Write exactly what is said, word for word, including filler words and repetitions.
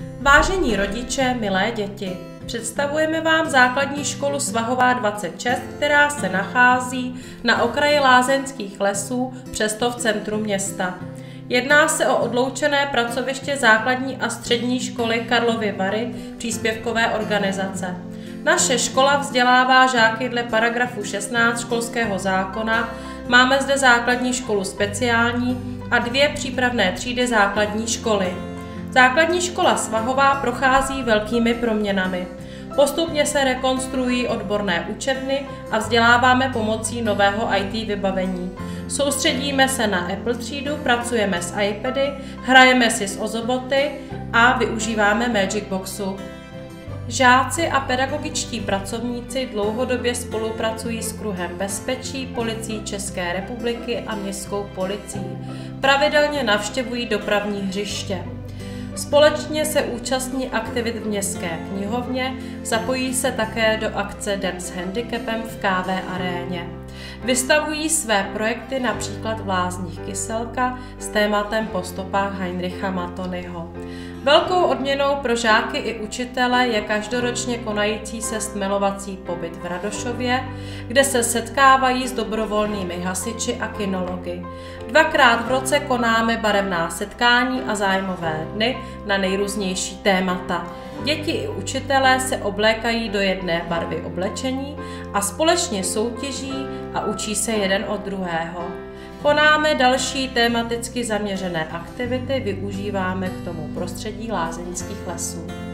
Vážení rodiče, milé děti, představujeme vám základní školu Svahová dvacet šest, která se nachází na okraji lázeňských lesů, přesto v centru města. Jedná se o odloučené pracoviště základní a střední školy Karlovy Vary příspěvkové organizace. Naše škola vzdělává žáky dle paragrafu šestnáct školského zákona, máme zde základní školu speciální a dvě přípravné třídy základní školy. Základní škola Svahová prochází velkými proměnami. Postupně se rekonstruují odborné učebny a vzděláváme pomocí nového í té vybavení. Soustředíme se na Apple třídu, pracujeme s iPady, hrajeme si s ozoboty a využíváme Magic Boxu. Žáci a pedagogičtí pracovníci dlouhodobě spolupracují s Kruhem bezpečí, Policií České republiky a Městskou policií. Pravidelně navštěvují dopravní hřiště. Společně se účastní aktivit v městské knihovně, zapojí se také do akce Den s handicapem v ká vé aréně. Vystavují své projekty například v Lázních Kyselka s tématem Po stopách Heinricha Matonyho. Velkou odměnou pro žáky i učitele je každoročně konající se stmelovací pobyt v Radošově, kde se setkávají s dobrovolnými hasiči a kinology. Dvakrát v roce konáme barevná setkání a zájmové dny na nejrůznější témata. Děti i učitelé se oblékají do jedné barvy oblečení a společně soutěží a učí se jeden od druhého. Konáme další tematicky zaměřené aktivity, využíváme k tomu prostředí lázeňských lesů.